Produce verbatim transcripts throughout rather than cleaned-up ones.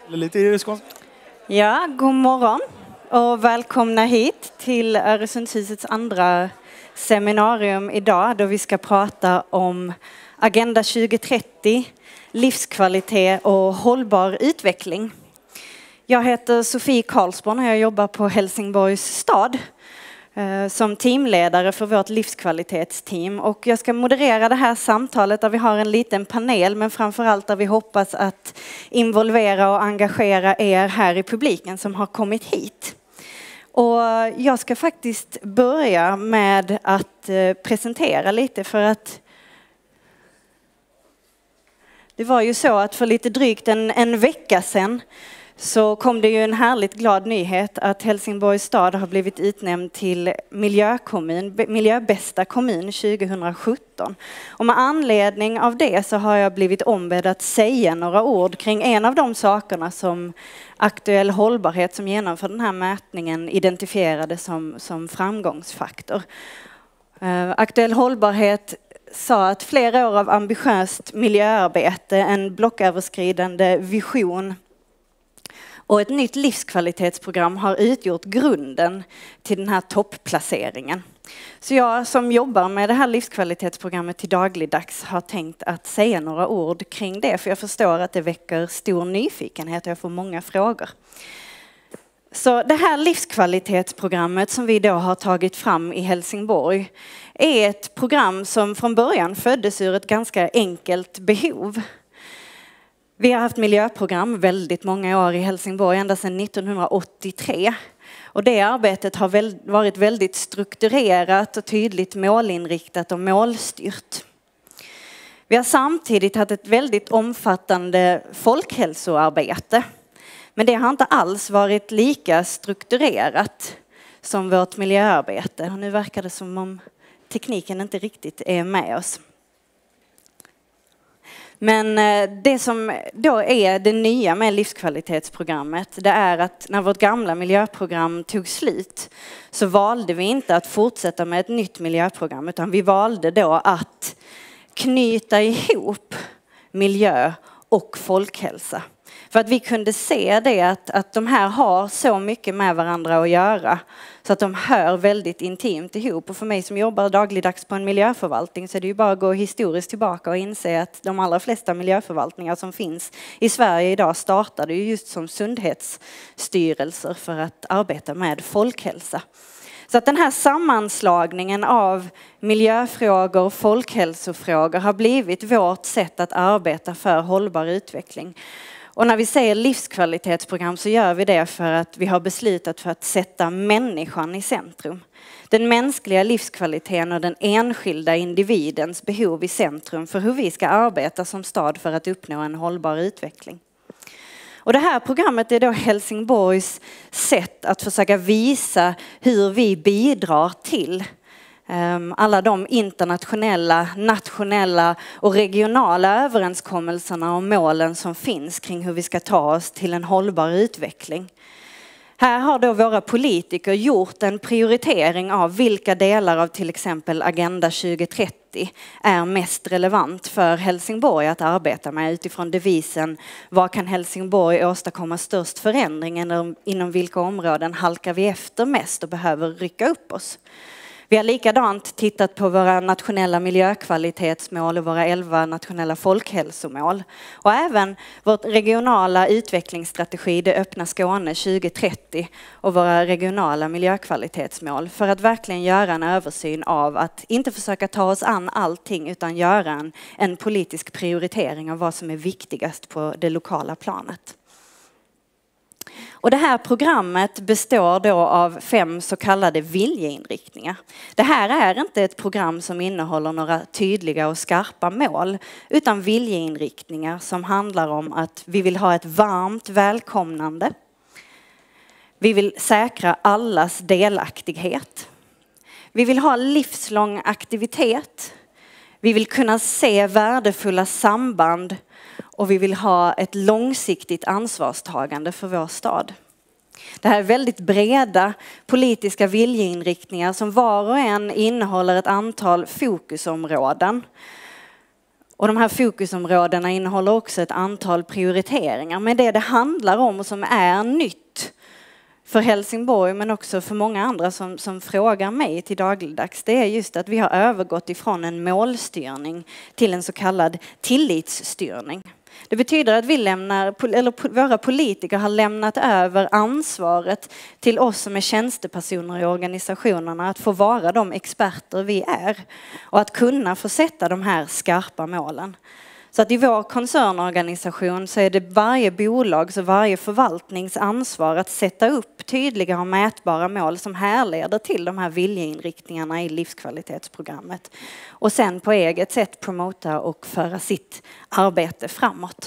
Lite i skånska. Ja, god morgon och välkomna hit till Öresundshusets andra seminarium idag då vi ska prata om Agenda tjugo trettio, livskvalitet och hållbar utveckling. Jag heter Sofie Karlsborn och jag jobbar på Helsingborgs stad som teamledare för vårt livskvalitetsteam, och jag ska moderera det här samtalet där vi har en liten panel, men framförallt där vi hoppas att involvera och engagera er här i publiken som har kommit hit. Och jag ska faktiskt börja med att presentera lite, för att det var ju så att för lite drygt en, en vecka sedan så kom det ju en härligt glad nyhet att Helsingborgs stad har blivit utnämnd till miljökommun, miljöbästa kommun tjugohundrasjutton. Och med anledning av det så har jag blivit ombedd att säga några ord kring en av de sakerna som Aktuell hållbarhet, som genomför den här mätningen, identifierade som, som framgångsfaktor. Uh, Aktuell hållbarhet sa att flera år av ambitiöst miljöarbete, en blocköverskridande vision och ett nytt livskvalitetsprogram har utgjort grunden till den här toppplaceringen. Så jag som jobbar med det här livskvalitetsprogrammet till dagligdags har tänkt att säga några ord kring det, för jag förstår att det väcker stor nyfikenhet och jag får många frågor. Så det här livskvalitetsprogrammet som vi då har tagit fram i Helsingborg är ett program som från början föddes ur ett ganska enkelt behov. Vi har haft miljöprogram väldigt många år i Helsingborg, ända sedan nittonhundraåttiotre. Och det arbetet har väl varit väldigt strukturerat och tydligt målinriktat och målstyrt. Vi har samtidigt haft ett väldigt omfattande folkhälsoarbete. Men det har inte alls varit lika strukturerat som vårt miljöarbete. Och nu verkar det som om tekniken inte riktigt är med oss. Men det som då är det nya med livskvalitetsprogrammet, det är att när vårt gamla miljöprogram tog slut så valde vi inte att fortsätta med ett nytt miljöprogram, utan vi valde då att knyta ihop miljö och folkhälsa. För att vi kunde se det att, att de här har så mycket med varandra att göra så att de hör väldigt intimt ihop. Och för mig som jobbar dagligdags på en miljöförvaltning så är det ju bara att gå historiskt tillbaka och inse att de allra flesta miljöförvaltningar som finns i Sverige idag startade ju just som sundhetsstyrelser för att arbeta med folkhälsa. Så att den här sammanslagningen av miljöfrågor och folkhälsofrågor har blivit vårt sätt att arbeta för hållbar utveckling. Och när vi säger livskvalitetsprogram så gör vi det för att vi har beslutat för att sätta människan i centrum. Den mänskliga livskvaliteten och den enskilda individens behov i centrum för hur vi ska arbeta som stad för att uppnå en hållbar utveckling. Och det här programmet är då Helsingborgs sätt att försöka visa hur vi bidrar till alla de internationella, nationella och regionala överenskommelserna och målen som finns kring hur vi ska ta oss till en hållbar utveckling. Här har då våra politiker gjort en prioritering av vilka delar av till exempel Agenda tjugo trettio är mest relevant för Helsingborg att arbeta med utifrån devisen vad kan Helsingborg åstadkomma störst förändring, eller inom vilka områden halkar vi efter mest och behöver rycka upp oss. Vi har likadant tittat på våra nationella miljökvalitetsmål och våra elva nationella folkhälsomål. Och även vår regionala utvecklingsstrategi, det öppna Skåne tjugo trettio, och våra regionala miljökvalitetsmål. För att verkligen göra en översyn av att inte försöka ta oss an allting utan göra en, en politisk prioritering av vad som är viktigast på det lokala planet. Och det här programmet består då av fem så kallade viljeinriktningar. Det här är inte ett program som innehåller några tydliga och skarpa mål, utan viljeinriktningar som handlar om att vi vill ha ett varmt välkomnande. Vi vill säkra allas delaktighet. Vi vill ha livslång aktivitet. Vi vill kunna se värdefulla samband. Och vi vill ha ett långsiktigt ansvarstagande för vår stad. Det här är väldigt breda politiska viljeinriktningar som var och en innehåller ett antal fokusområden. Och de här fokusområdena innehåller också ett antal prioriteringar. Men det det handlar om och som är nytt för Helsingborg men också för många andra som, som frågar mig till dagligdags, det är just att vi har övergått ifrån en målstyrning till en så kallad tillitsstyrning. Det betyder att vi lämnar, eller våra politiker har lämnat över ansvaret till oss som är tjänstepersoner i organisationerna att få vara de experter vi är och att kunna få sätta de här skarpa målen. Så att i vår koncernorganisation så är det varje bolags och varje förvaltnings ansvar att sätta upp tydliga och mätbara mål som härleder till de här viljeinriktningarna i livskvalitetsprogrammet. Och sen på eget sätt promota och föra sitt arbete framåt.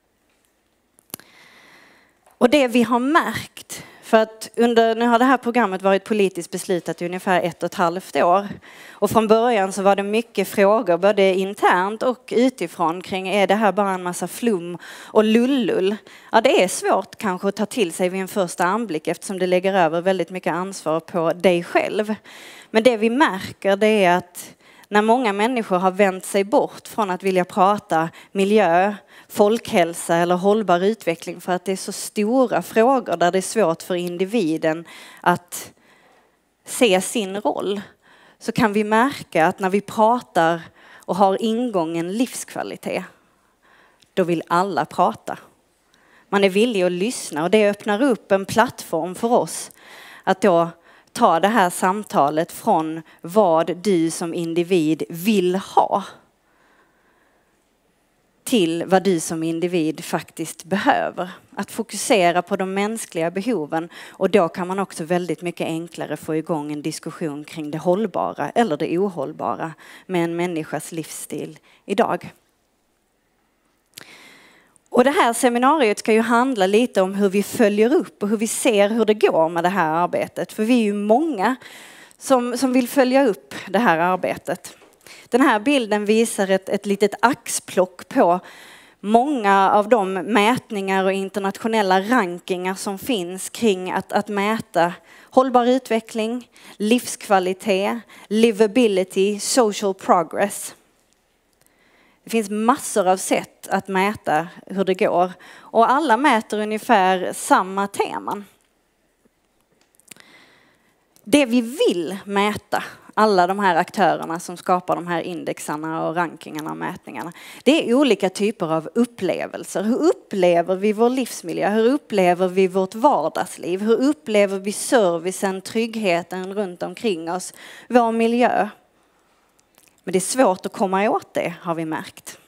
Och det vi har märkt, för att under, nu har det här programmet varit politiskt beslutat i ungefär ett och ett halvt år. Och från början så var det mycket frågor både internt och utifrån kring är det här bara en massa flum och lullull. Ja, det är svårt kanske att ta till sig vid en första anblick eftersom det lägger över väldigt mycket ansvar på dig själv. Men det vi märker det är att när många människor har vänt sig bort från att vilja prata miljö, folkhälsa eller hållbar utveckling för att det är så stora frågor där det är svårt för individen att se sin roll, så kan vi märka att när vi pratar och har ingången livskvalitet, då vill alla prata. Man är villig att lyssna och det öppnar upp en plattform för oss att då ta det här samtalet från vad du som individ vill ha till vad du som individ faktiskt behöver. Att fokusera på de mänskliga behoven, och då kan man också väldigt mycket enklare få igång en diskussion kring det hållbara eller det ohållbara med en människas livsstil idag. Och det här seminariet ska ju handla lite om hur vi följer upp och hur vi ser hur det går med det här arbetet. För vi är ju många som, som vill följa upp det här arbetet. Den här bilden visar ett, ett litet axplock på många av de mätningar och internationella rankingar som finns kring att, att mäta hållbar utveckling, livskvalitet, livability, social progress. Det finns massor av sätt att mäta hur det går och alla mäter ungefär samma teman. Det vi vill mäta, alla de här aktörerna som skapar de här indexarna och rankingarna och mätningarna, det är olika typer av upplevelser. Hur upplever vi vår livsmiljö? Hur upplever vi vårt vardagsliv? Hur upplever vi servicen, tryggheten runt omkring oss, vår miljö? Men det är svårt att komma åt det, har vi märkt.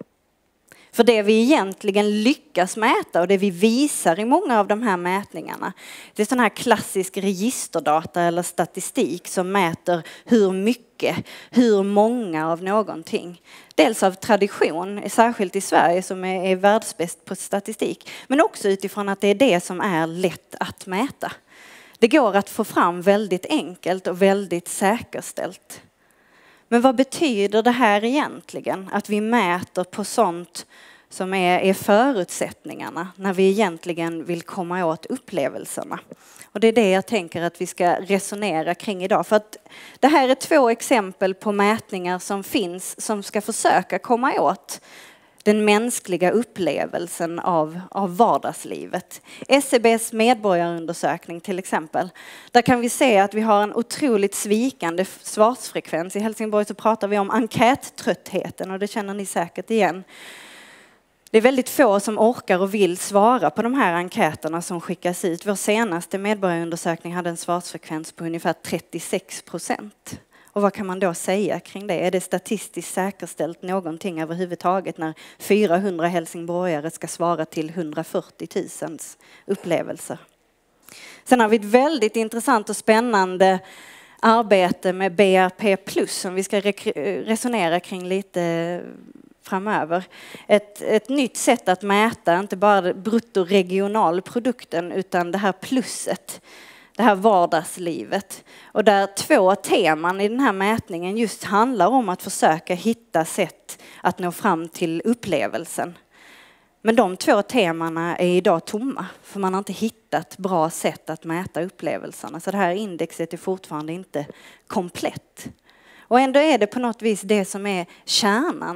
För det vi egentligen lyckas mäta och det vi visar i många av de här mätningarna, det är sån här klassisk registerdata eller statistik som mäter hur mycket, hur många av någonting. Dels av tradition, särskilt i Sverige som är, är världsbäst på statistik, men också utifrån att det är det som är lätt att mäta. Det går att få fram väldigt enkelt och väldigt säkerställt. Men vad betyder det här egentligen? Att vi mäter på sånt som är, är förutsättningarna när vi egentligen vill komma åt upplevelserna. Och det är det jag tänker att vi ska resonera kring idag. För att det här är två exempel på mätningar som finns som ska försöka komma åt den mänskliga upplevelsen av, av vardagslivet. S C B:s medborgarundersökning till exempel. Där kan vi se att vi har en otroligt svikande svarsfrekvens. I Helsingborg så pratar vi om enkättröttheten och det känner ni säkert igen. Det är väldigt få som orkar och vill svara på de här enkäterna som skickas ut. Vår senaste medborgarundersökning hade en svarsfrekvens på ungefär trettiosex procent. Och vad kan man då säga kring det? Är det statistiskt säkerställt någonting överhuvudtaget när fyrahundra helsingborgare ska svara till hundrafyrtio tusen upplevelser? Sen har vi ett väldigt intressant och spännande arbete med B R P plus som vi ska resonera kring lite framöver. Ett, ett nytt sätt att mäta, inte bara bruttoregionalprodukten utan det här plusset. Det här vardagslivet. Och där två teman i den här mätningen just handlar om att försöka hitta sätt att nå fram till upplevelsen. Men de två temana är idag tomma. För man har inte hittat bra sätt att mäta upplevelserna. Så det här indexet är fortfarande inte komplett. Och ändå är det på något vis det som är kärnan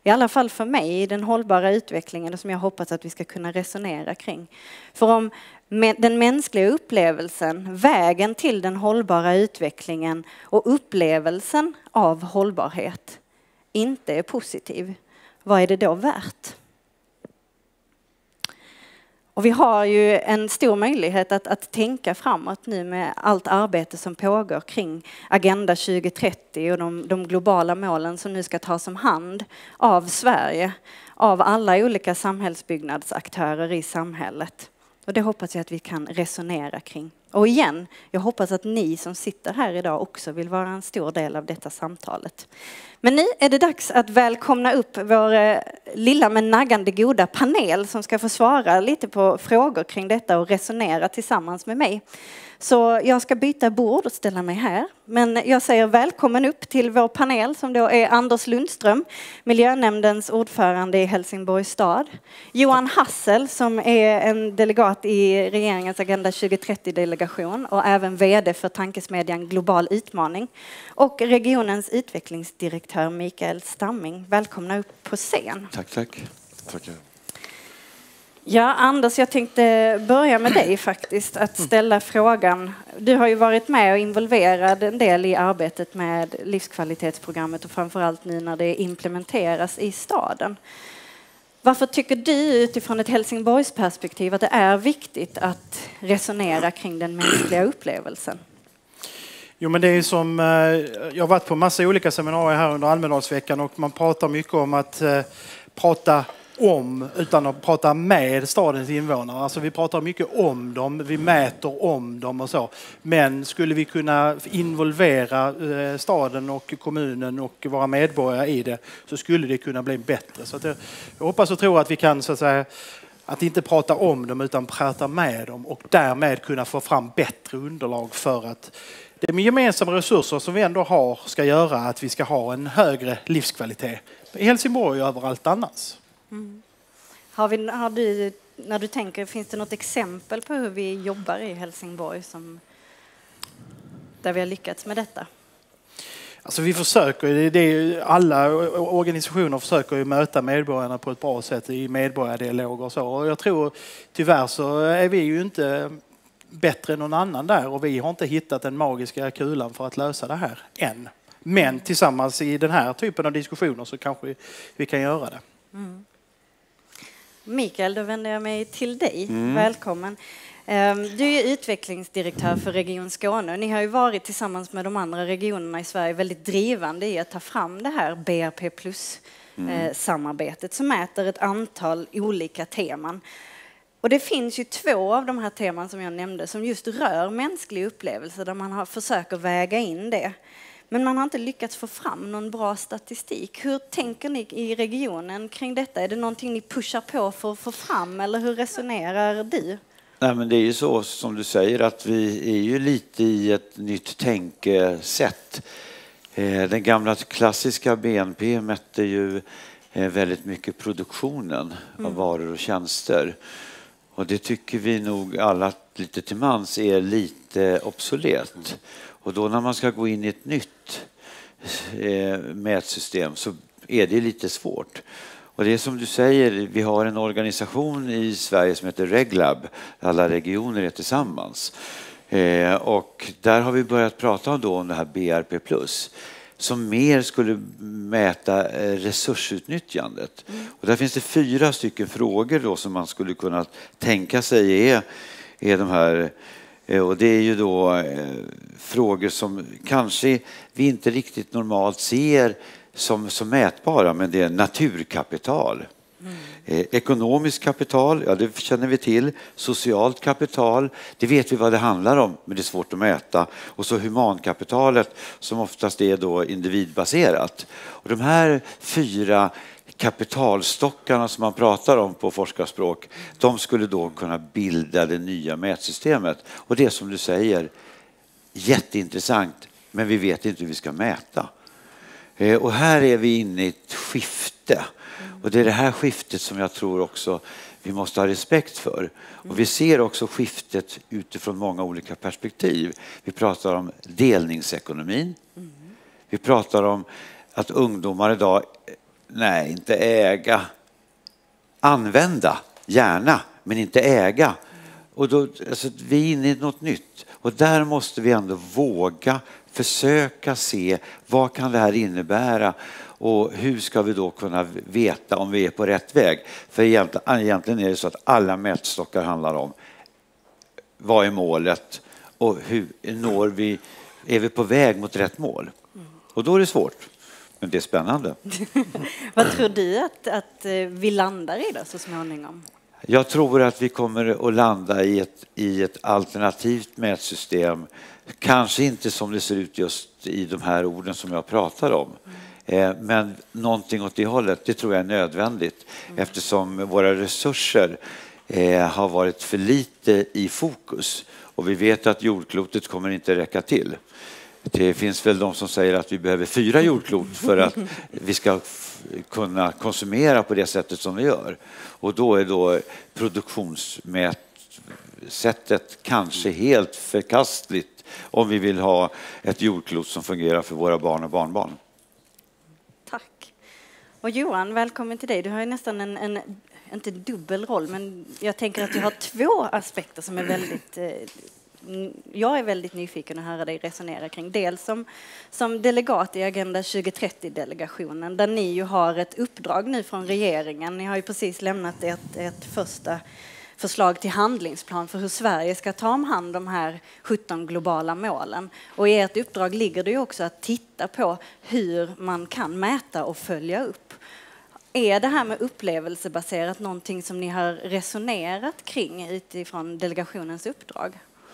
i alla fall för mig, den hållbara utvecklingen som jag hoppas att vi ska kunna resonera kring. För om den mänskliga upplevelsen, vägen till den hållbara utvecklingen och upplevelsen av hållbarhet inte är positiv, vad är det då värt? Och vi har ju en stor möjlighet att, att tänka framåt nu med allt arbete som pågår kring Agenda tjugo trettio och de, de globala målen som nu ska tas om hand av Sverige, av alla olika samhällsbyggnadsaktörer i samhället. Och det hoppas jag att vi kan resonera kring. Och igen, jag hoppas att ni som sitter här idag också vill vara en stor del av detta samtalet. Men nu är det dags att välkomna upp vår lilla men naggande goda panel som ska få svara lite på frågor kring detta och resonera tillsammans med mig. Så jag ska byta bord och ställa mig här. Men jag säger välkommen upp till vår panel som då är Anders Lundström, miljönämndens ordförande i Helsingborgs stad. Johan Hassel som är en delegat i regeringens Agenda tjugo trettio-delegation och även vd för tankesmedjan Global utmaning. Och regionens utvecklingsdirektör Mikael Stamming. Välkomna upp på scen. Tack, tack. Tack. Ja, Anders, jag tänkte börja med dig faktiskt, att ställa frågan. Du har ju varit med och involverad en del i arbetet med livskvalitetsprogrammet och framförallt nu när det implementeras i staden. Varför tycker du utifrån ett Helsingborgs perspektiv att det är viktigt att resonera kring den mänskliga upplevelsen? Jo, men det är som, jag har varit på massa olika seminarier här under Almedalsveckan och man pratar mycket om att prata om utan att prata med stadens invånare. Alltså vi pratar mycket om dem, vi mäter om dem och så. Men skulle vi kunna involvera staden och kommunen och våra medborgare i det så skulle det kunna bli bättre. Så att jag, jag hoppas och tror att vi kan så att säga att inte prata om dem utan prata med dem och därmed kunna få fram bättre underlag för att det med gemensamma resurser som vi ändå har ska göra att vi ska ha en högre livskvalitet i Helsingborg och överallt annars. Mm. Har vi, har du, när du tänker, finns det något exempel på hur vi jobbar i Helsingborg som, där vi har lyckats med detta? Alltså vi försöker, det är, alla organisationer försöker ju möta medborgarna på ett bra sätt i medborgardialoger och så. Och jag tror tyvärr så är vi ju inte bättre än någon annan där och vi har inte hittat den magiska kulan för att lösa det här än. Men tillsammans i den här typen av diskussioner så kanske vi kan göra det. Mm. Mikael, då vänder jag mig till dig. Mm. Välkommen. Du är utvecklingsdirektör för Region Skåne. Ni har ju varit tillsammans med de andra regionerna i Sverige väldigt drivande i att ta fram det här B R P plus-samarbetet som mäter ett antal olika teman. Och det finns ju två av de här teman som jag nämnde som just rör mänsklig upplevelse där man har försökt väga in det. Men man har inte lyckats få fram någon bra statistik. Hur tänker ni i regionen kring detta? Är det någonting ni pushar på för att få fram eller hur resonerar du? Nej, men det är ju så som du säger att vi är ju lite i ett nytt tänkesätt. Den gamla klassiska B N P mätte ju väldigt mycket produktionen av mm. varor och tjänster. Och det tycker vi nog alla lite till mans är lite obsolet. Och då när man ska gå in i ett nytt eh, mätsystem så är det lite svårt. Och det är som du säger, vi har en organisation i Sverige som heter Reglab. Alla regioner är tillsammans. Eh, och där har vi börjat prata om, då, om det här B R P plus. Som mer skulle mäta eh, resursutnyttjandet. Mm. Och där finns det fyra stycken frågor då som man skulle kunna tänka sig är, är de här... Och det är ju då eh, frågor som kanske vi inte riktigt normalt ser som, som mätbara, men det är naturkapital. Mm. Eh, ekonomiskt kapital, ja det känner vi till. Socialt kapital, det vet vi vad det handlar om, men det är svårt att mäta. Och så humankapitalet som oftast är då individbaserat. Och de här fyra kapitalstockarna som man pratar om på forskarspråk, de skulle då kunna bilda det nya mätsystemet. Och det är som du säger jätteintressant, men vi vet inte hur vi ska mäta. Och här är vi inne i ett skifte. Och det är det här skiftet som jag tror också vi måste ha respekt för. Och vi ser också skiftet utifrån många olika perspektiv. Vi pratar om delningsekonomin. Vi pratar om att ungdomar idag Nej, inte äga. Använda, gärna, men inte äga. Och då, alltså, vi är inne i något nytt. Och där måste vi ändå våga försöka se vad kan det här innebära och hur ska vi då kunna veta om vi är på rätt väg. För egentligen, egentligen är det så att alla mätstockar handlar om vad är målet och hur når vi, är vi på väg mot rätt mål. Och då är det svårt. Men det är spännande. Vad tror du att, att vi landar i det så småningom? Jag tror att vi kommer att landa i ett, i ett alternativt mätsystem. Kanske inte som det ser ut just i de här orden som jag pratar om. Mm. Eh, men någonting åt det hållet, det tror jag är nödvändigt. Mm. Eftersom våra resurser eh, har varit för lite i fokus. Och vi vet att jordklotet kommer inte räcka till. Det finns väl de som säger att vi behöver fyra jordklot för att vi ska kunna konsumera på det sättet som vi gör. Och då är då produktionsmätsättet kanske helt förkastligt om vi vill ha ett jordklot som fungerar för våra barn och barnbarn. Tack. Och Johan, välkommen till dig. Du har ju nästan en, en inte dubbel roll, men jag tänker att du har två aspekter som är väldigt... Eh, jag är väldigt nyfiken att höra dig resonera kring. Dels som, som delegat i Agenda tjugo trettio-delegationen där ni ju har ett uppdrag nu från regeringen. Ni har ju precis lämnat ett, ett första förslag till handlingsplan för hur Sverige ska ta om hand de här sjutton globala målen. Och i ert uppdrag ligger det ju också att titta på hur man kan mäta och följa upp. Är det här med upplevelsebaserat någonting som ni har resonerat kring utifrån delegationens uppdrag?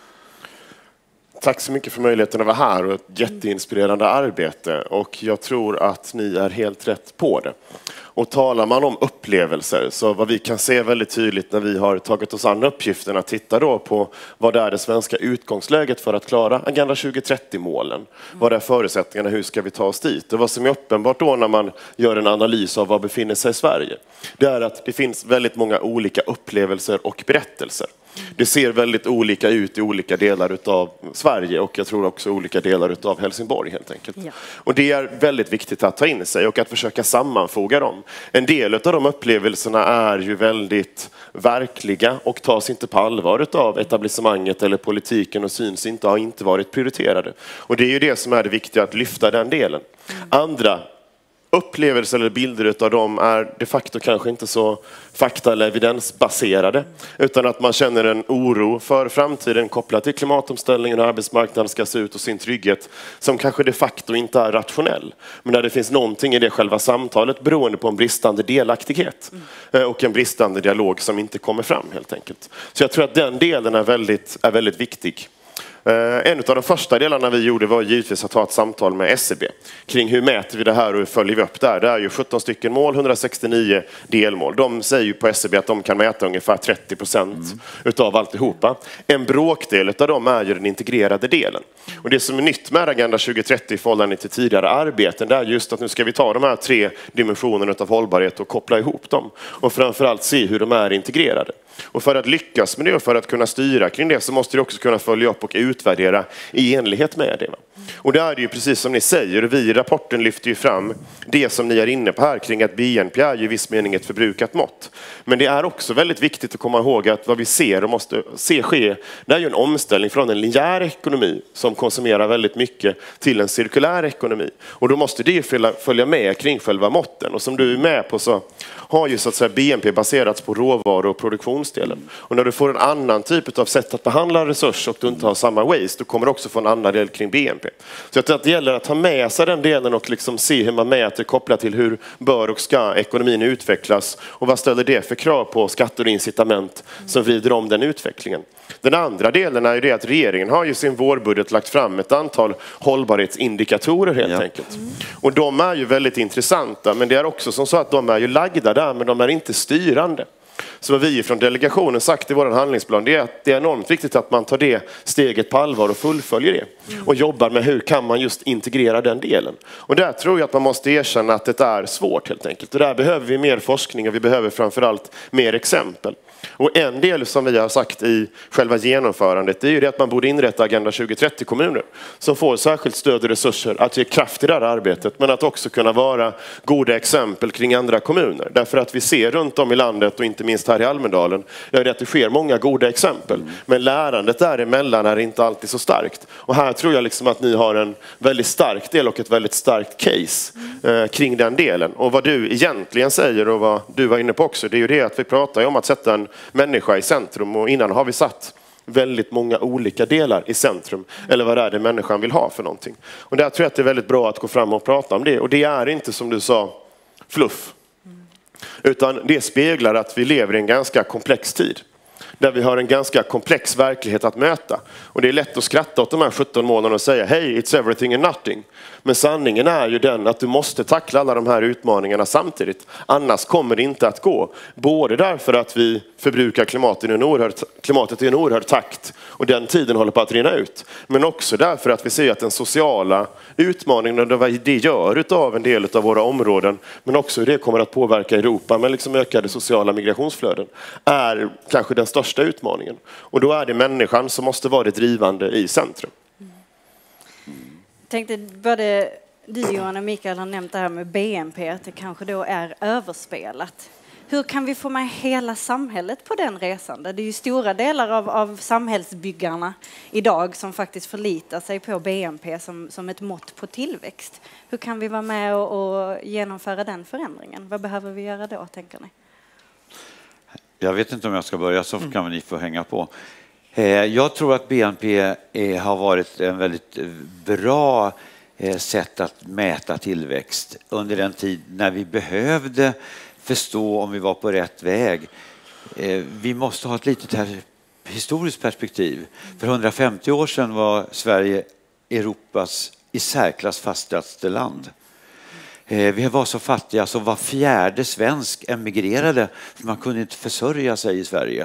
Tack så mycket för möjligheten att vara här och ett jätteinspirerande arbete. Och jag tror att ni är helt rätt på det. Och talar man om upplevelser, så vad vi kan se väldigt tydligt när vi har tagit oss an uppgiften att titta då på vad är det svenska utgångsläget för att klara Agenda tjugo trettio-målen. Vad är förutsättningarna, hur ska vi ta oss dit? Och vad som är uppenbart då när man gör en analys av vad befinner sig i Sverige, det är att det finns väldigt många olika upplevelser och berättelser. Det ser väldigt olika ut i olika delar av Sverige och jag tror också olika delar av Helsingborg helt enkelt. Ja. Och det är väldigt viktigt att ta in sig och att försöka sammanfoga dem. En del av de upplevelserna är ju väldigt verkliga och tas inte på allvar av etablissemanget eller politiken och syns inte, har inte varit prioriterade. Och det är ju det som är det viktiga, att lyfta den delen. Andra upplevelser eller bilder av dem är de facto kanske inte så fakta- eller evidensbaserade, utan att man känner en oro för framtiden kopplat till klimatomställningen och arbetsmarknaden ska se ut och sin trygghet som kanske de facto inte är rationell. Men när det finns någonting i det själva samtalet beroende på en bristande delaktighet och en bristande dialog som inte kommer fram helt enkelt. Så jag tror att den delen är väldigt, är väldigt viktig. En av de första delarna vi gjorde var givetvis att ta ett samtal med S C B kring hur mäter vi det här och hur följer vi upp det här. Det är ju sjutton stycken mål, hundrasextionio delmål. De säger ju på S C B att de kan mäta ungefär trettio procent mm. utav alltihopa. En bråkdel av dem är ju den integrerade delen. Och det som är nytt med Agenda tjugo trettio i förhållande till tidigare arbeten, det är just att nu ska vi ta de här tre dimensionerna av hållbarhet och koppla ihop dem. Och framförallt se hur de är integrerade. Och för att lyckas med det och för att kunna styra kring det så måste du också kunna följa upp och utvärdera i enlighet med det. Och det är det ju precis som ni säger, vi i rapporten lyfter ju fram det som ni är inne på här kring att B N P är ju i viss mening ett förbrukat mått. Men det är också väldigt viktigt att komma ihåg att vad vi ser och måste se ske, det är ju en omställning från en linjär ekonomi som konsumerar väldigt mycket till en cirkulär ekonomi. Och då måste det följa med kring själva måtten. Och som du är med på så har ju så att säga B N P baserats på råvaror och produktionsdelen. Och när du får en annan typ av sätt att behandla resurser och du inte har samma waste, då kommer du också få en annan del kring B N P. Så jag tror att det gäller att ta med sig den delen och liksom se hur man mäter kopplat till hur bör och ska ekonomin utvecklas och vad ställer det för krav på skatter och incitament som vrider om den utvecklingen. Den andra delen är ju det att regeringen har ju sin vårbudget lagt fram ett antal hållbarhetsindikatorer helt ja. enkelt. Och de är ju väldigt intressanta, men det är också som så att de är ju lagda där, men de är inte styrande. Så vad vi från delegationen sagt i vår handlingsplan, det är att det är enormt viktigt att man tar det steget på allvar och fullföljer det. Och jobbar med hur kan man just integrera den delen. Och där tror jag att man måste erkänna att det är svårt helt enkelt. Och där behöver vi mer forskning och vi behöver framförallt mer exempel. Och en del som vi har sagt i själva genomförandet är ju det att man borde inrätta Agenda tjugo trettio kommuner som får särskilt stöd och resurser att ge kraft i det här arbetet, men att också kunna vara goda exempel kring andra kommuner. Därför att vi ser runt om i landet och inte minst här i Almedalen är det att det sker många goda exempel, men lärandet däremellan är inte alltid så starkt. Och här tror jag liksom att ni har en väldigt stark del och ett väldigt starkt case eh, kring den delen. Och vad du egentligen säger och vad du var inne på också, det är ju det att vi pratar om att sätta en människa i centrum, och innan har vi satt väldigt många olika delar i centrum, eller vad det är det människan vill ha för någonting. Och där tror jag att det är väldigt bra att gå fram och prata om det, och det är inte som du sa fluff, utan det speglar att vi lever i en ganska komplex tid där vi har en ganska komplex verklighet att möta. Och det är lätt att skratta åt de här sjutton månaderna och säga hey, it's everything and nothing. Men sanningen är ju den att du måste tackla alla de här utmaningarna samtidigt. Annars kommer det inte att gå. Både därför att vi förbrukar klimatet i en oerhörd, klimatet i en oerhörd takt och den tiden håller på att rinna ut. Men också därför att vi ser att den sociala utmaningen och vad det gör utav en del av våra områden, men också hur det kommer att påverka Europa med liksom ökade sociala migrationsflöden, är kanske den största utmaningen. Och då är det människan som måste vara det drivande i centrum. Jag tänkte både du Johan och Mikael har nämnt det här med B N P, att det kanske då är överspelat. Hur kan vi få med hela samhället på den resan? Det är ju stora delar av, av samhällsbyggarna idag som faktiskt förlitar sig på B N P som, som ett mått på tillväxt. Hur kan vi vara med och, och genomföra den förändringen? Vad behöver vi göra då, tänker ni? Jag vet inte om jag ska börja, så kan ni få hänga på. Jag tror att B N P har varit en väldigt bra sätt att mäta tillväxt under den tid när vi behövde förstå om vi var på rätt väg. Vi måste ha ett litet här historiskt perspektiv. För hundrafemtio år sedan var Sverige Europas i särklass fattigaste land. Vi var så fattiga så var fjärde svensk emigrerade, för man kunde inte försörja sig i Sverige.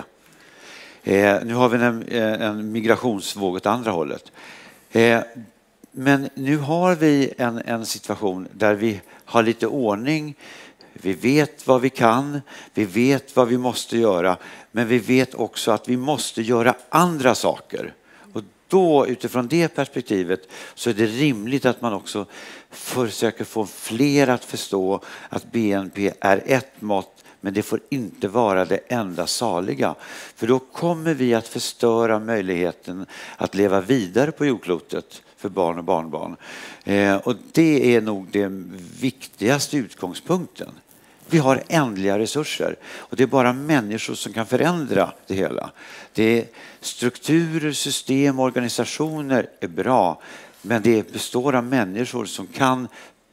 Eh, nu har vi en, en migrationsvåg åt andra hållet. Eh, men nu har vi en, en situation där vi har lite ordning. Vi vet vad vi kan. Vi vet vad vi måste göra. Men vi vet också att vi måste göra andra saker. Och då utifrån det perspektivet så är det rimligt att man också försöker få fler att förstå att B N P är ett mått. Men det får inte vara det enda saliga. För då kommer vi att förstöra möjligheten att leva vidare på jordklotet för barn och barnbarn. Eh, och det är nog den viktigaste utgångspunkten. Vi har ändliga resurser. Och det är bara människor som kan förändra det hela. Det är strukturer, system, organisationer är bra. Men det består av människor som kan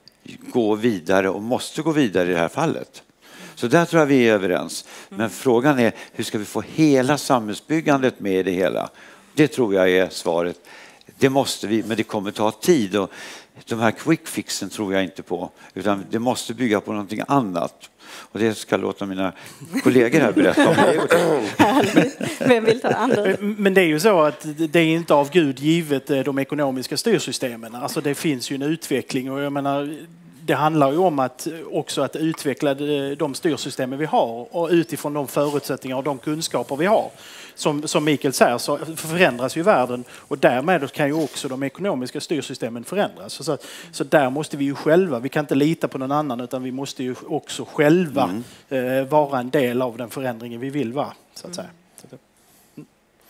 gå vidare och måste gå vidare i det här fallet. Så där tror jag vi är överens. Men frågan är, hur ska vi få hela samhällsbyggandet med i det hela? Det tror jag är svaret. Det måste vi, men det kommer ta tid. Och de här quick fixen tror jag inte på. Utan det måste bygga på någonting annat. Och det ska låta mina kollegor här berätta om det. Vem vill ta andra? Men det är ju så att det är inte av Gud givet de ekonomiska styrsystemen. Alltså det finns ju en utveckling, och jag menar, det handlar ju om att också att utveckla de styrsystemen vi har och utifrån de förutsättningar och de kunskaper vi har. Som, som Mikael säger så förändras ju världen, och därmed kan ju också de ekonomiska styrsystemen förändras. Så, så där måste vi ju själva, vi kan inte lita på någon annan, utan vi måste ju också själva mm. eh, vara en del av den förändringen vi vill vara, så att säga. Mm.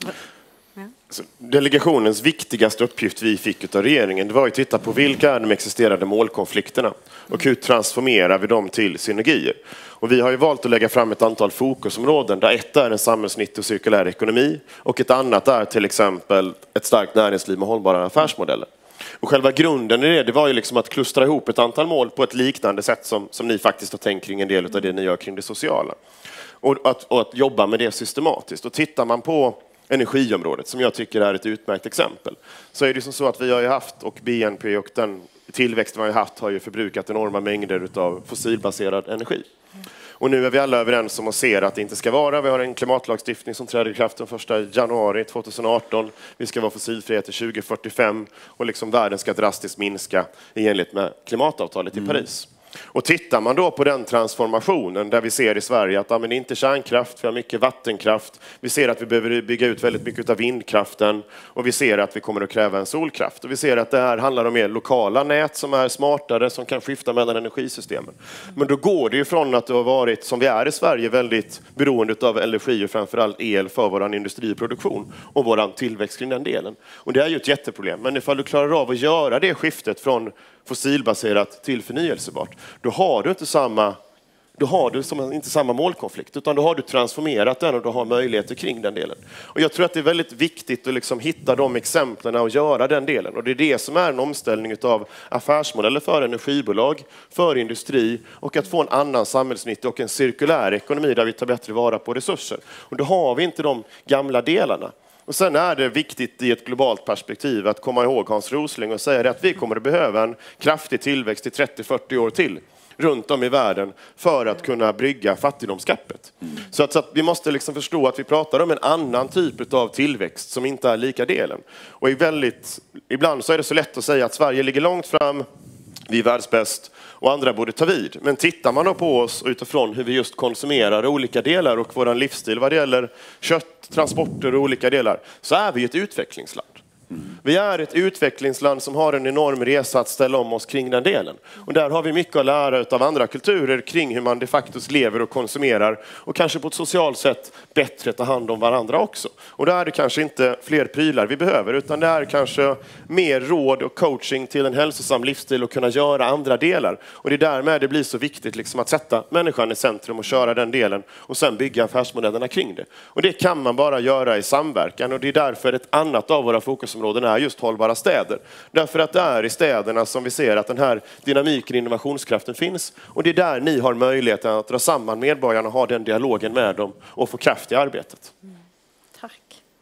Så delegationens viktigaste uppgift vi fick av regeringen, det var att titta på vilka är de existerande målkonflikterna och hur transformerar vi dem till synergier. Och vi har ju valt att lägga fram ett antal fokusområden där ett är en samhällsnyttig och cirkulär ekonomi och ett annat är till exempel ett starkt näringsliv med hållbara affärsmodeller. Och själva grunden i det, det var ju liksom att klustra ihop ett antal mål på ett liknande sätt som, som ni faktiskt har tänkt kring en del av det ni gör kring det sociala. Och att, och att jobba med det systematiskt. Och tittar man på energiområdet, som jag tycker är ett utmärkt exempel, så är det som så att vi har ju haft, och B N P och den tillväxten vi har haft har ju förbrukat enorma mängder av fossilbaserad energi. Och nu är vi alla överens om att se att det inte ska vara. Vi har en klimatlagstiftning som träder i kraft den första januari tjugoarton. Vi ska vara fossilfria till tjugo fyrtiofem och liksom världen ska drastiskt minska i enlighet med klimatavtalet i Paris. Och tittar man då på den transformationen där vi ser i Sverige att ja, men det är inte kärnkraft, vi har mycket vattenkraft. Vi ser att vi behöver bygga ut väldigt mycket av vindkraften och vi ser att vi kommer att kräva en solkraft. Och vi ser att det här handlar om mer lokala nät som är smartare, som kan skifta mellan energisystemen. Men då går det ju från att det har varit, som vi är i Sverige, väldigt beroende av energi och framförallt el för vår industriproduktion och vår tillväxt kring den delen. Och det är ju ett jätteproblem. Men ifall du klarar av att göra det skiftet från fossilbaserat till förnyelsebart, då har du inte samma, då har du som, inte samma målkonflikt, utan då har du transformerat den och du har möjligheter kring den delen. Och jag tror att det är väldigt viktigt att liksom hitta de exemplen och göra den delen. Och det är det som är en omställning av affärsmodeller för energibolag, för industri och att få en annan samhällsnytta och en cirkulär ekonomi där vi tar bättre vara på resurser. Och då har vi inte de gamla delarna. Och sen är det viktigt i ett globalt perspektiv att komma ihåg Hans Rosling och säga att vi kommer att behöva en kraftig tillväxt i trettio till fyrtio år till runt om i världen för att kunna brygga fattigdomsgapet. Mm. Så, att, så att vi måste liksom förstå att vi pratar om en annan typ av tillväxt som inte är lika delen. Och i väldigt, ibland så är det så lätt att säga att Sverige ligger långt fram, vi är världsbäst och andra borde ta vid. Men tittar man då på oss utifrån hur vi just konsumerar olika delar och vår livsstil vad det gäller kött, transporter och olika delar, så är vi ett utvecklingsland. Mm. Vi är ett utvecklingsland som har en enorm resa att ställa om oss kring den delen. Och där har vi mycket att lära av andra kulturer kring hur man de facto lever och konsumerar och kanske på ett socialt sätt bättre ta hand om varandra också. Och där är det kanske inte fler prylar vi behöver, utan det är kanske mer råd och coaching till en hälsosam livsstil och kunna göra andra delar. Och det är därmed det blir så viktigt liksom att sätta människan i centrum och köra den delen och sen bygga affärsmodellerna kring det. Och det kan man bara göra i samverkan, och det är därför ett annat av våra fokusområden är just hållbara städer. Därför att det är i städerna som vi ser att den här dynamiken och innovationskraften finns. Och det är där ni har möjlighet att dra samman medborgarna och ha den dialogen med dem och få kraft i arbetet. Mm. Tack.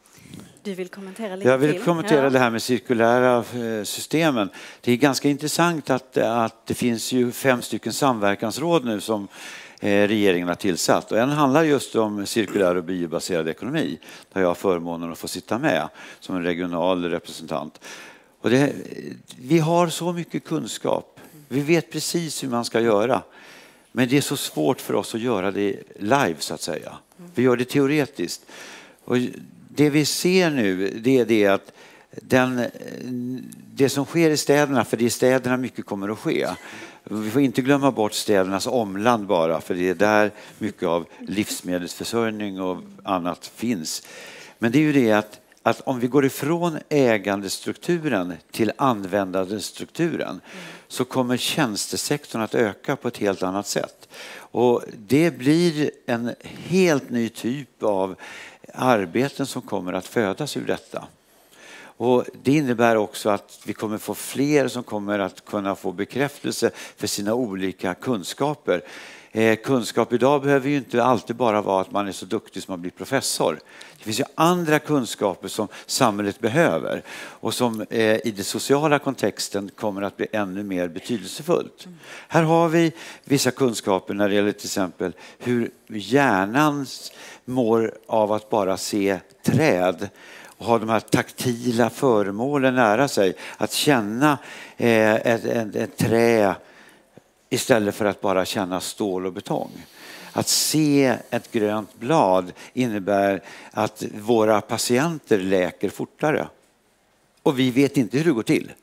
Du vill kommentera lite Jag vill till? kommentera Ja. det här med cirkulära systemen. Det är ganska intressant att, att det finns ju fem stycken samverkansråd nu som regeringen har tillsatt. Och en handlar just om cirkulär och biobaserad ekonomi, där jag har förmånen att få sitta med som en regional representant. Och det, vi har så mycket kunskap. Vi vet precis hur man ska göra. Men det är så svårt för oss att göra det live, så att säga. Vi gör det teoretiskt. Och det vi ser nu, det är det att den, det som sker i städerna, för det är i städerna mycket kommer att ske. Vi får inte glömma bort städernas omland bara, för det är där mycket av livsmedelsförsörjning och annat finns. Men det är ju det att, att om vi går ifrån ägandestrukturen till användandestrukturen mm. så kommer tjänstesektorn att öka på ett helt annat sätt. Och det blir en helt ny typ av arbeten som kommer att födas ur detta. Och det innebär också att vi kommer få fler som kommer att kunna få bekräftelse för sina olika kunskaper. Eh, kunskap idag behöver ju inte alltid bara vara att man är så duktig som man blir professor. Det finns ju andra kunskaper som samhället behöver och som eh, i den sociala kontexten kommer att bli ännu mer betydelsefullt. Mm. Här har vi vissa kunskaper när det gäller till exempel hur hjärnan mår av att bara se träd och ha de här taktila föremålen nära sig. Att känna eh, ett, ett, ett trä istället för att bara känna stål och betong. Att se ett grönt blad innebär att våra patienter läker fortare. Och vi vet inte hur det går till.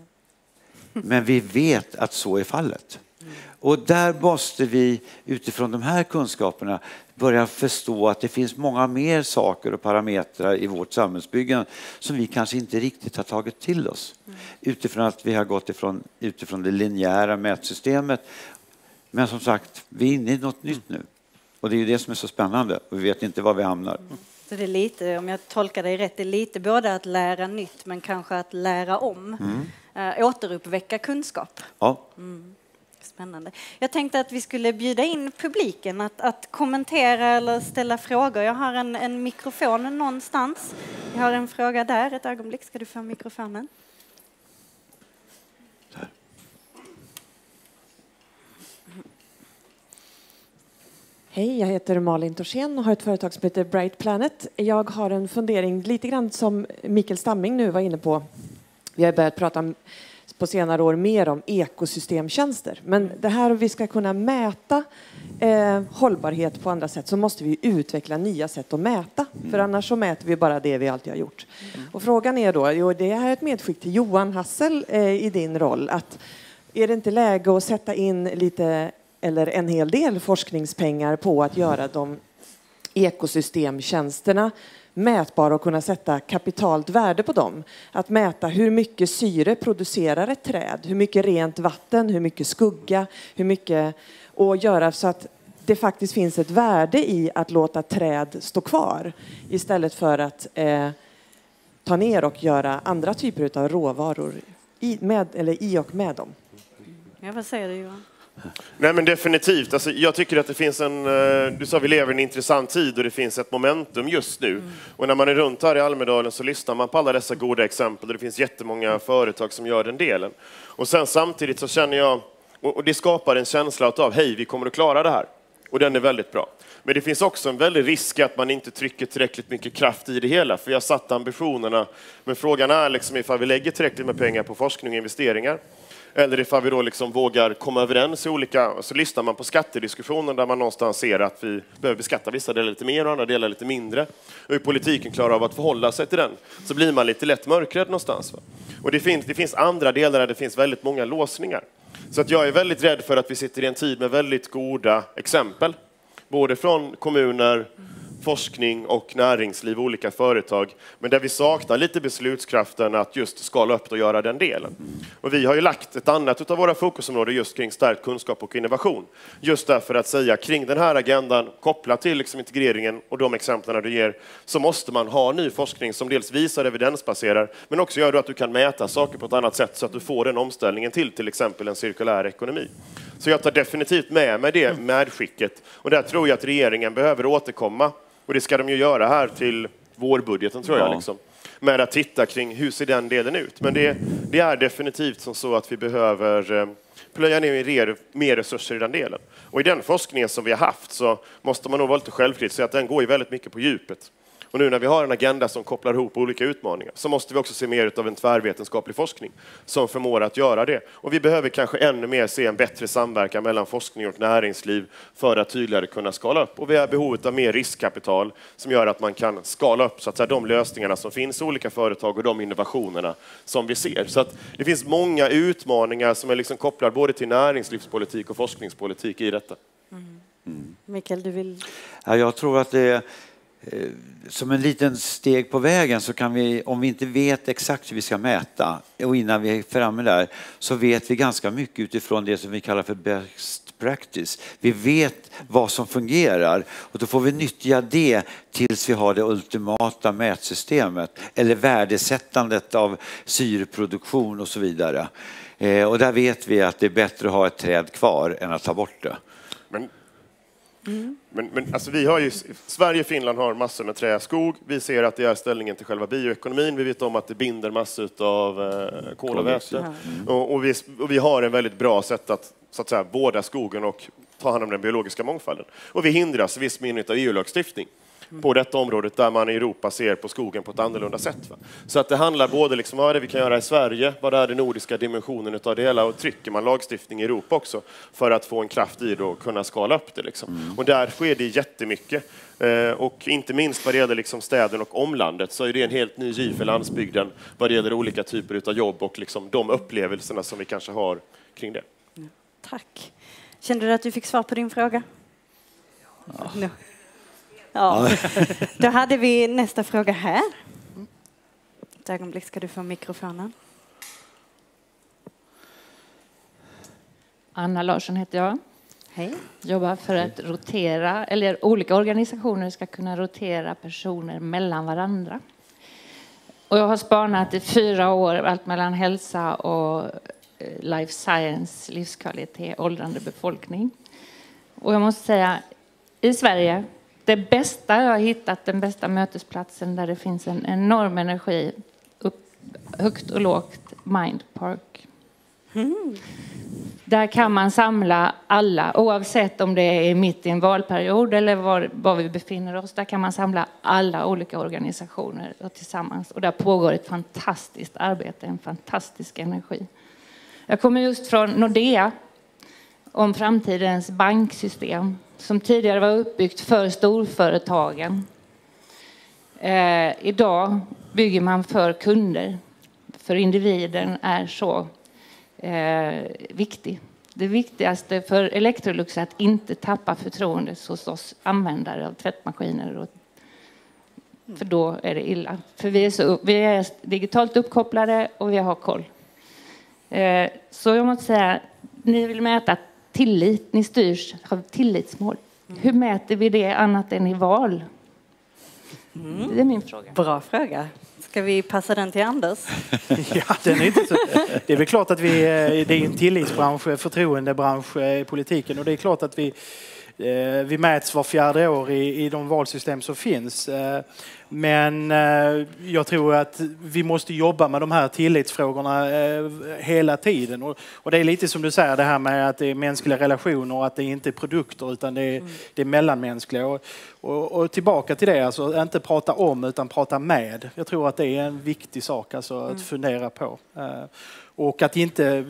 Men vi vet att så är fallet. Och där måste vi utifrån de här kunskaperna börja förstå att det finns många mer saker och parametrar i vårt samhällsbyggande som vi kanske inte riktigt har tagit till oss. Mm. Utifrån att vi har gått ifrån, utifrån det linjära mätsystemet. Men som sagt, vi är inne i något nytt nu. Och det är ju det som är så spännande. Och vi vet inte var vi hamnar. Mm. Så det är lite, om jag tolkar dig rätt, det är lite både att lära nytt men kanske att lära om. Mm. Äh, återuppväcka kunskap. Ja. Mm. Spännande. Jag tänkte att vi skulle bjuda in publiken att, att kommentera eller ställa frågor. Jag har en, en mikrofon någonstans. Jag har en fråga där. Ett ögonblick ska du få mikrofonen. Hej, jag heter Malin Torsén och har ett företag som heter Bright Planet. Jag har en fundering lite grann som Mikael Stamming nu var inne på. Vi har börjat prata på senare år mer om ekosystemtjänster. Men det här vi ska kunna mäta eh, hållbarhet på andra sätt så måste vi utveckla nya sätt att mäta. För annars så mäter vi bara det vi alltid har gjort. Och frågan är då, jo, det här är ett medskick till Johan Hassel eh, i din roll. Att är det inte läge att sätta in lite eller en hel del forskningspengar på att göra de ekosystemtjänsterna mätbara och kunna sätta kapitalt värde på dem. Att mäta hur mycket syre producerar ett träd, hur mycket rent vatten, hur mycket skugga, hur mycket, och göra så att det faktiskt finns ett värde i att låta träd stå kvar istället för att eh, ta ner och göra andra typer av råvaror i, med, eller i och med dem. Ja, vad säger du, Johan? Nej, men definitivt. Alltså, jag tycker att det finns en... Du sa vi lever i en intressant tid och det finns ett momentum just nu. Mm. Och när man är runt här i Almedalen så lyssnar man på alla dessa goda exempel. Och det finns jättemånga företag som gör den delen. Och sen samtidigt så känner jag... Och det skapar en känsla av hej, vi kommer att klara det här. Och den är väldigt bra. Men det finns också en väldig risk att man inte trycker tillräckligt mycket kraft i det hela. För jag har satt ambitionerna. Men frågan är liksom ifall vi lägger tillräckligt med pengar på forskning och investeringar. Eller ifall vi då liksom vågar komma överens i olika... Så lyssnar man på skattediskussionen där man någonstans ser att vi behöver beskatta vissa delar lite mer och andra delar lite mindre. Och i politiken klarar av att förhålla sig till den. Så blir man lite lätt mörkrädd någonstans. Va? Och det finns, det finns andra delar där det finns väldigt många låsningar. Så att jag är väldigt rädd för att vi sitter i en tid med väldigt goda exempel. Både från kommuner, forskning och näringsliv och olika företag. Men där vi saknar lite beslutskraften att just skala upp och göra den delen. Och vi har ju lagt ett annat av våra fokusområden just kring stärkt kunskap och innovation. Just därför att säga kring den här agendan kopplat till liksom integreringen och de exemplen du ger så måste man ha ny forskning som dels visar evidensbaserad men också gör att du kan mäta saker på ett annat sätt så att du får den omställningen till till exempel en cirkulär ekonomi. Så jag tar definitivt med mig det medskicket och där tror jag att regeringen behöver återkomma. Och det ska de ju göra här till vårbudgeten tror jag. Ja. Liksom, med att titta kring hur ser den delen ut. Men det, det är definitivt som så att vi behöver eh, plöja ner mer, mer resurser i den delen. Och i den forskningen som vi har haft så måste man nog vara lite självkritisk så att den går ju väldigt mycket på djupet. Och nu när vi har en agenda som kopplar ihop olika utmaningar så måste vi också se mer av en tvärvetenskaplig forskning som förmår att göra det. Och vi behöver kanske ännu mer se en bättre samverkan mellan forskning och näringsliv för att tydligare kunna skala upp. Och vi har behovet av mer riskkapital som gör att man kan skala upp så att säga, de lösningarna som finns i olika företag och de innovationerna som vi ser. Så att det finns många utmaningar som är liksom kopplade både till näringslivspolitik och forskningspolitik i detta. Mm. Mm. Mikael, du vill... Ja, jag tror att det är som en liten steg på vägen så kan vi, om vi inte vet exakt hur vi ska mäta och innan vi är framme där så vet vi ganska mycket utifrån det som vi kallar för best practice. Vi vet vad som fungerar och då får vi nyttja det tills vi har det ultimata mätsystemet eller värdesättandet av syreproduktion och så vidare. Och där vet vi att det är bättre att ha ett träd kvar än att ta bort det. Men Mm. Men, men alltså vi har ju, Sverige och Finland har massor med trä och skog. Vi ser att det är ställningen till själva bioekonomin. Vi vet om att det binder massor av eh, kol och väte. Mm. Och, och, vi, och vi har en väldigt bra sätt att, så att säga, vårda skogen och ta hand om den biologiska mångfalden. Och vi hindras viss minut av E U-lagstiftning på detta området där man i Europa ser på skogen på ett annorlunda sätt. Va? Så att det handlar både liksom vad är det vi kan göra i Sverige, vad är den nordiska dimensionen utav det hela och trycker man lagstiftning i Europa också för att få en kraft i det och kunna skala upp det. Liksom. Mm. Och där sker det jättemycket. Eh, och inte minst vad det gäller liksom städen och omlandet så är det en helt ny giv för landsbygden vad det gäller olika typer utav jobb och liksom de upplevelserna som vi kanske har kring det. Ja, tack. Kände du att du fick svar på din fråga? Ja. No. Ja, då hade vi nästa fråga här. Ett ögonblick ska du få mikrofonen. Anna Larsson heter jag. Hej. Jobbar för att rotera, eller olika organisationer ska kunna rotera personer mellan varandra. Och jag har spanat i fyra år allt mellan hälsa och life science, livskvalitet, åldrande befolkning. Och jag måste säga, i Sverige det bästa jag har hittat, den bästa mötesplatsen där det finns en enorm energi, upp, högt och lågt, Mind Park. Mm. Där kan man samla alla, oavsett om det är mitt i en valperiod eller var, var vi befinner oss. Där kan man samla alla olika organisationer och tillsammans. Och där pågår ett fantastiskt arbete, en fantastisk energi. Jag kommer just från Nordea om framtidens banksystem som tidigare var uppbyggt för storföretagen. Eh, idag bygger man för kunder, för individen är så eh, viktig. Det viktigaste för Electrolux är att inte tappa förtroendet hos oss användare av tvättmaskiner. Och, för då är det illa. För vi är, så, vi är digitalt uppkopplade och vi har koll. Eh, så jag måste säga, ni vill mäta tillit, ni styrs av tillitsmål. Hur mäter vi det annat än i val? Mm. Det är min fråga. Bra fråga. Ska vi passa den till Anders? Ja, den är inte så. Det är väl klart att vi, det är en tillitsbransch, förtroendebransch i politiken, och det är klart att vi, vi mäts var fjärde år i, i de valsystem som finns. Men jag tror att vi måste jobba med de här tillitsfrågorna hela tiden. Och, och det är lite som du säger, det här med att det är mänskliga relationer och att det inte är produkter utan det är, mm. det är mellanmänskliga. Och, och, och tillbaka till det, alltså inte prata om utan prata med. Jag tror att det är en viktig sak alltså, att mm. fundera på. Och att inte...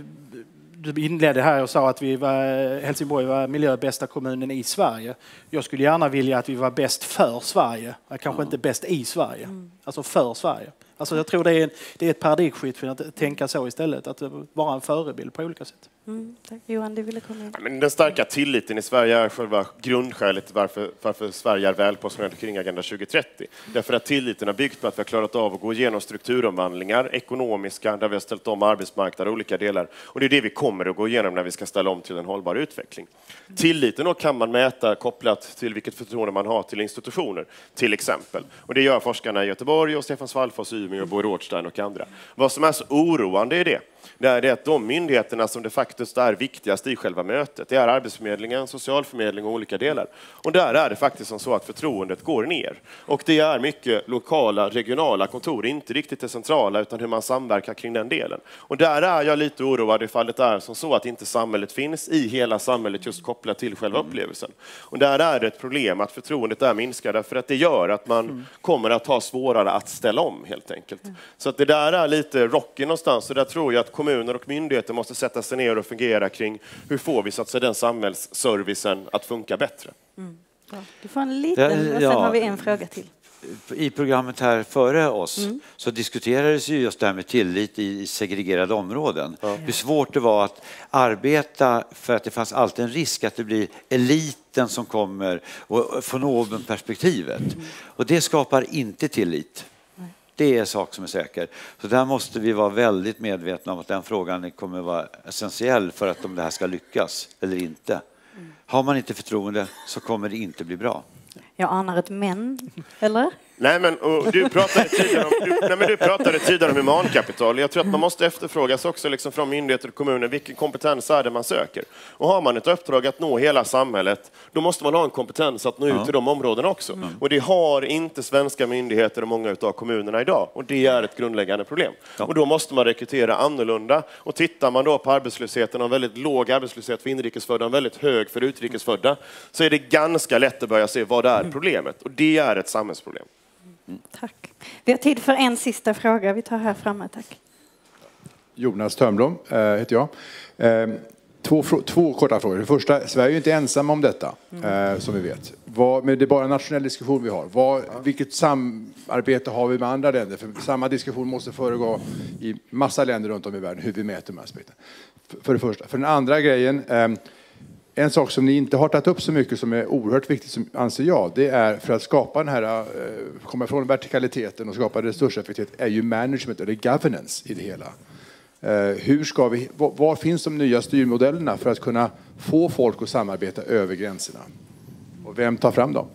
Du inledde här och sa att vi var, Helsingborg var miljöbästa kommunen i Sverige. Jag skulle gärna vilja att vi var bäst för Sverige. Kanske mm. inte bäst i Sverige. Mm. Alltså för Sverige. Alltså jag tror det är, en, det är ett paradigmskifte för att tänka så istället. Att vara en förebild på olika sätt. Mm, tack. Johan, du ville komma in. Ja, men den starka tilliten i Sverige är själva grundskälet varför, varför Sverige är välpositionerat kring Agenda tjugo trettio. Därför att tilliten har byggt på att vi har klarat av att gå igenom strukturomvandlingar, ekonomiska, där vi har ställt om arbetsmarknaden och olika delar. Och det är det vi kommer att gå igenom när vi ska ställa om till en hållbar utveckling. Tilliten då kan man mäta kopplat till vilket förtroende man har till institutioner, till exempel. Och det gör forskarna i Göteborg och Stefan Svallfors, Umeå, Bo Rothstein och andra. Vad som är så oroande är det. Det är det att de myndigheterna som det faktiskt är viktigast i själva mötet, det är Arbetsförmedlingen, socialförmedling och olika delar. Och där är det faktiskt som så att förtroendet går ner. Och det är mycket lokala, regionala kontor, inte riktigt det centrala utan hur man samverkar kring den delen. Och där är jag lite oroad ifall det är som så att inte samhället finns i hela samhället just kopplat till själva upplevelsen. Och där är det ett problem att förtroendet är minskade för att det gör att man kommer att ha svårare att ställa om helt enkelt. Så att det där är lite rocky någonstans och där tror jag att kommuner och myndigheter måste sätta sig ner och fungera kring hur får vi så att säga den samhällsservicen att funka bättre. Mm. Du får en liten och sen ja, har vi en fråga till. I programmet här före oss mm. så diskuterades ju just det här med tillit i segregerade områden. Ja. Hur svårt det var att arbeta för att det fanns alltid en risk att det blir eliten som kommer och från oben-perspektivet. Mm. Och det skapar inte tillit. Det är en sak som är säker. Så där måste vi vara väldigt medvetna om att den frågan kommer att vara essentiell för att om det här ska lyckas eller inte. Mm. Har man inte förtroende så kommer det inte bli bra. Jag anar ett men, eller? Nej, men och du pratade tidigare om, du, nej, men du pratade tidigare om humankapital. Jag tror att man måste efterfrågas också liksom från myndigheter och kommuner vilken kompetens är det man söker. Och har man ett uppdrag att nå hela samhället, då måste man ha en kompetens att nå ut ja. till de områdena också. Mm. Och det har inte svenska myndigheter och många av kommunerna idag. Och det är ett grundläggande problem. Ja. Och då måste man rekrytera annorlunda. Och tittar man då på arbetslösheten, en väldigt låg arbetslöshet för inrikesfödda, en väldigt hög för utrikesfödda, så är det ganska lätt att börja se vad det är problemet. Och det är ett samhällsproblem. Mm. Tack. Vi har tid för en sista fråga. Vi tar här framme, tack. Jonas Törnblom äh, heter jag. Äh, två, två korta frågor. Det första, Sverige är ju inte ensam om detta, mm. äh, som vi vet. Vad, men det är bara en nationell diskussion vi har. Vad, vilket samarbete har vi med andra länder? För samma diskussion måste föregå i massa länder runt om i världen, hur vi mäter de här aspekterna. För, för det första. För den andra grejen, äh, en sak som ni inte har tagit upp så mycket som är oerhört viktigt, som anser jag, det är för att skapa den här, komma från vertikaliteten och skapa resurseffektivitet, är ju management eller governance i det hela. Hur ska vi, var finns de nya styrmodellerna för att kunna få folk att samarbeta över gränserna? Och vem tar fram dem?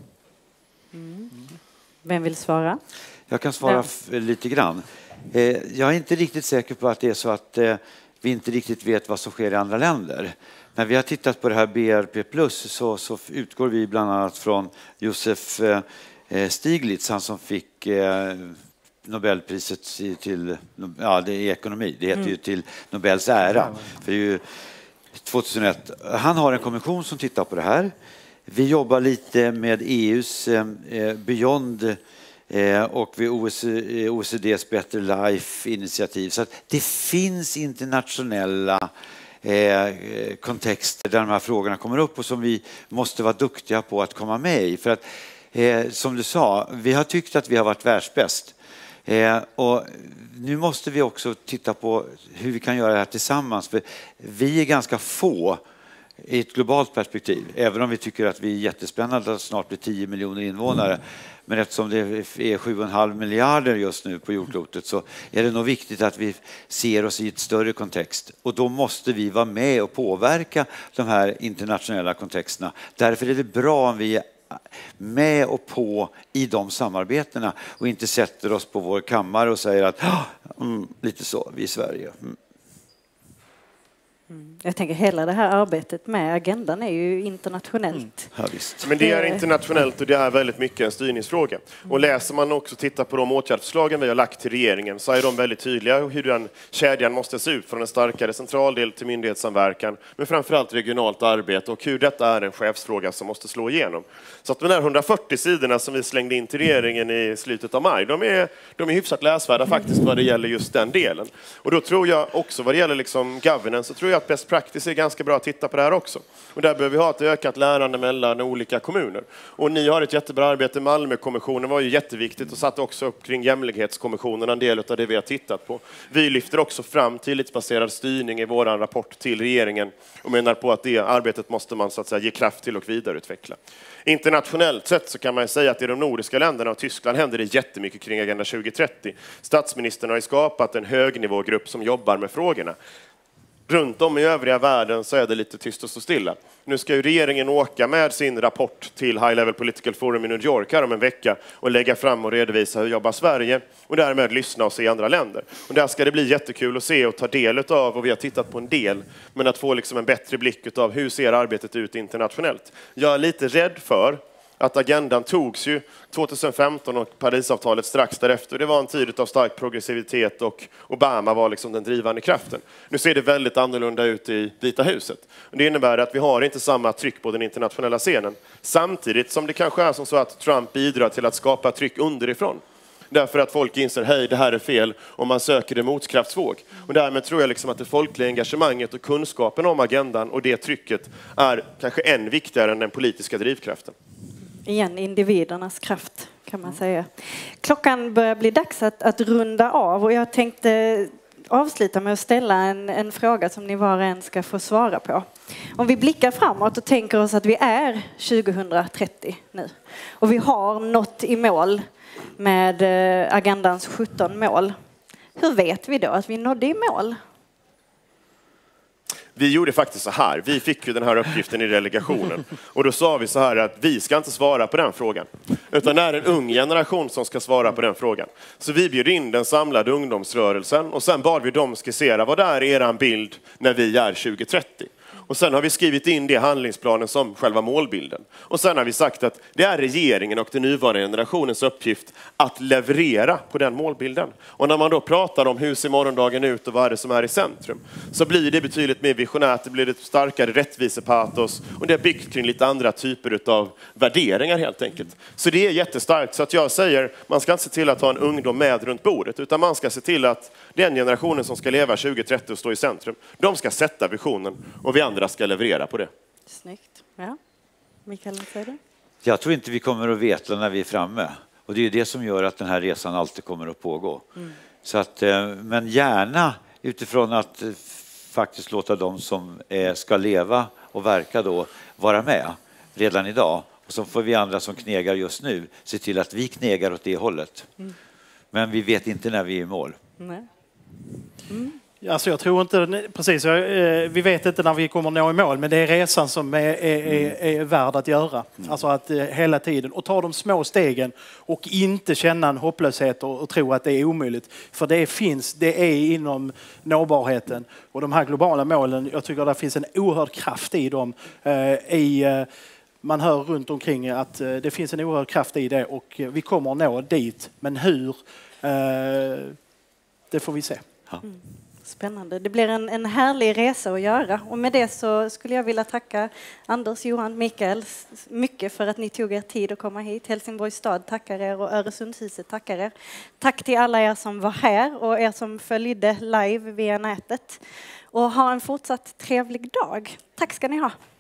Mm. Vem vill svara? Jag kan svara ja. lite grann. Jag är inte riktigt säker på att det är så att vi inte riktigt vet vad som sker i andra länder. När vi har tittat på det här B R P plus så, så utgår vi bland annat från Josef eh, Stiglitz, han som fick eh, Nobelpriset till, ja, det är ekonomi, det heter mm. ju till Nobels ära. För det är ju tjugohundraett. Han har en kommission som tittar på det här. Vi jobbar lite med E U:s eh, Beyond eh, och vid O E C D:s Better Life-initiativ. Så att det finns internationella eh, kontexter där de här frågorna kommer upp och som vi måste vara duktiga på att komma med i. För att, eh, som du sa, vi har tyckt att vi har varit världsbäst. Eh, och nu måste vi också titta på hur vi kan göra det här tillsammans. För vi är ganska få i ett globalt perspektiv, även om vi tycker att vi är jättespännande att snart bli tio miljoner invånare. Men eftersom det är sju komma fem miljarder just nu på jordklotet så är det nog viktigt att vi ser oss i ett större kontext. Och då måste vi vara med och påverka de här internationella kontexterna. Därför är det bra om vi är med och på i de samarbetena och inte sätter oss på vår kammare och säger att mm, lite så, vi i Sverige. Mm. Jag tänker hela det här arbetet med agendan är ju internationellt. Mm. Ja, visst. Men det är internationellt och det är väldigt mycket en styrningsfråga. Och läser man också tittar på de åtgärdsförslagen vi har lagt till regeringen så är de väldigt tydliga hur den kedjan måste se ut från en starkare centraldel till myndighetssamverkan, men framförallt regionalt arbete och hur detta är en chefsfråga som måste slå igenom. Så att de här hundrafyrtio sidorna som vi slängde in till regeringen i slutet av maj, de är, de är hyfsat läsvärda faktiskt vad det gäller just den delen. Och då tror jag också vad det gäller liksom governance så tror jag att best practice är ganska bra att titta på det här också. Och där behöver vi ha ett ökat lärande mellan olika kommuner. Och ni har ett jättebra arbete. Malmökommissionen var ju jätteviktigt och satte också upp kring jämlikhetskommissionen en del av det vi har tittat på. Vi lyfter också fram tillitsbaserad styrning i vår rapport till regeringen och menar på att det arbetet måste man så att säga ge kraft till och vidareutveckla. Internationellt sett så kan man säga att i de nordiska länderna och Tyskland händer det jättemycket kring Agenda tjugo trettio. Statsministern har ju skapat en högnivågrupp som jobbar med frågorna. Runt om i övriga världen så är det lite tyst och så stilla. Nu ska ju regeringen åka med sin rapport till High Level Political Forum i New York här om en vecka och lägga fram och redovisa hur jobbar Sverige och därmed lyssna och se andra länder. Och där ska det bli jättekul att se och ta del av, och vi har tittat på en del, men att få liksom en bättre blick av hur ser arbetet ut internationellt. Jag är lite rädd för att agendan togs ju tjugohundrafemton och Parisavtalet strax därefter. Det var en tid av stark progressivitet och Obama var liksom den drivande kraften. Nu ser det väldigt annorlunda ut i Vita huset. Det innebär att vi har inte samma tryck på den internationella scenen. Samtidigt som det kanske är som så att Trump bidrar till att skapa tryck underifrån. Därför att folk inser, hej, det här är fel, och man söker en motkraftsvåg. Och därmed tror jag liksom att det folkliga engagemanget och kunskapen om agendan och det trycket är kanske än viktigare än den politiska drivkraften. Igen, individernas kraft kan man säga. Klockan börjar bli dags att, att runda av och jag tänkte avsluta med att ställa en, en fråga som ni var och en ska få svara på. Om vi blickar framåt och tänker oss att vi är tjugohundratrettio nu och vi har nått i mål med agendans sjutton mål. Hur vet vi då att vi nådde i mål? Vi gjorde faktiskt så här. Vi fick ju den här uppgiften i delegationen. Och då sa vi så här att vi ska inte svara på den frågan. Utan det är en ung generation som ska svara på den frågan. Så vi bjöd in den samlade ungdomsrörelsen. Och sen bad vi dem skissera vad det är eran bild när vi är tjugohundratrettio. Och sen har vi skrivit in det i handlingsplanen som själva målbilden. Och sen har vi sagt att det är regeringen och den nuvarande generationens uppgift att leverera på den målbilden. Och när man då pratar om hur ser morgondagen ut och vad är det som är i centrum, så blir det betydligt mer visionärt, det blir ett starkare rättvisepatos och det är byggt kring lite andra typer av värderingar helt enkelt. Så det är jättestarkt. Så att jag säger, man ska inte se till att ha en ungdom med runt bordet, utan man ska se till att den generationen som ska leva tjugohundratrettio och stå i centrum, de ska sätta visionen och vi andra ska leverera på det. Snyggt. Ja. Mikael, säger du? Jag tror inte vi kommer att veta när vi är framme. Och det är det som gör att den här resan alltid kommer att pågå. Mm. Så att, men gärna utifrån att faktiskt låta de som ska leva och verka då vara med redan idag. Och så får vi andra som knegar just nu se till att vi knegar åt det hållet. Mm. Men vi vet inte när vi är i mål. Nej. Mm. Alltså jag tror inte, precis, vi vet inte när vi kommer nå i mål, men det är resan som är, är, är, är värd att göra. Mm. Alltså att hela tiden, och ta de små stegen och inte känna en hopplöshet och, och tro att det är omöjligt. För det finns, det är inom nåbarheten. Och de här globala målen, jag tycker att det finns en oerhörd kraft i dem. Eh, i, eh, man hör runt omkring att eh, det finns en oerhörd kraft i det och vi kommer att nå dit. Men hur, eh, det får vi se. Mm. Spännande. Det blir en, en härlig resa att göra. Och med det så skulle jag vilja tacka Anders, Johan, Mikael mycket för att ni tog er tid att komma hit. Helsingborgs stad tackar er och Öresundshuset tackar er. Tack till alla er som var här och er som följde live via nätet. Och ha en fortsatt trevlig dag. Tack ska ni ha.